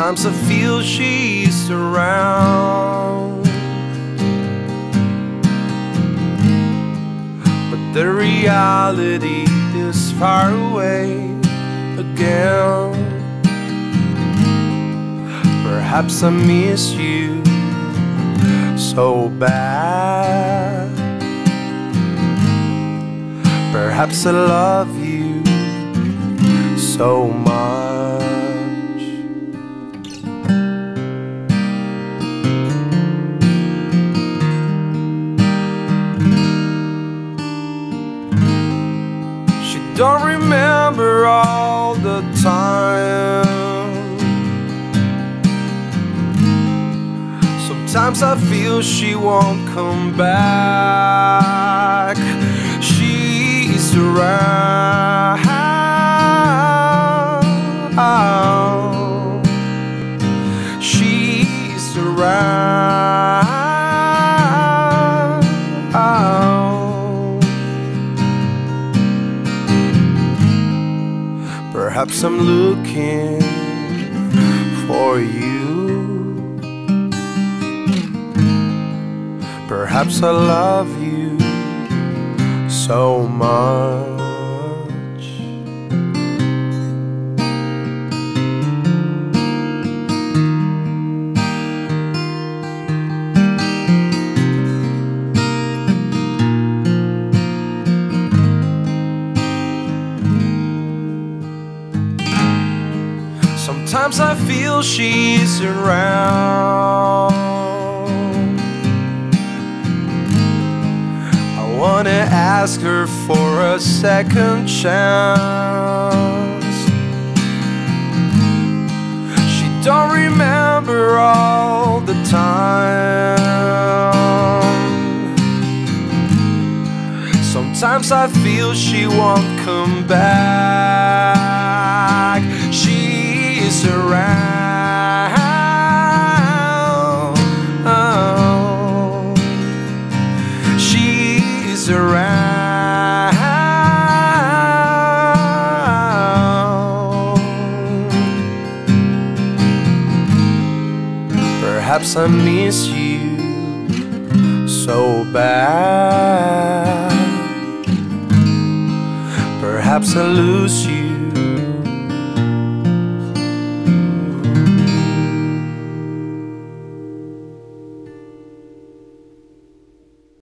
Sometimes I feel she's around, but the reality is far away again. Perhaps I miss you so bad. Perhaps I love you so much. She don't remember all the time. Sometimes I feel she won't come back. She's around. She's around. Perhaps I'm looking for you. Perhaps I love you so much. Sometimes I feel she's around. I wanna ask her for a second chance. She don't remember all the time. Sometimes I feel she won't come back. She's around. She's around. Perhaps I miss you so bad. Perhaps I lose you